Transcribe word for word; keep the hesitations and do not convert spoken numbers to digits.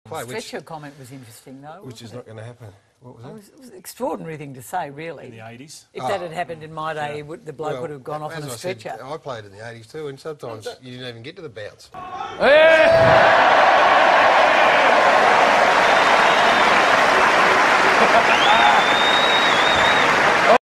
play. The stretcher comment was interesting, though. Which is it? not going to happen. What was that? It was, it was an extraordinary thing to say, really. In the eighties. If oh. that had happened in my day, Yeah. would, the bloke Well, would have gone off on as a I stretcher. said, I played in the eighties too, and sometimes you didn't even get to the bounce. Hey!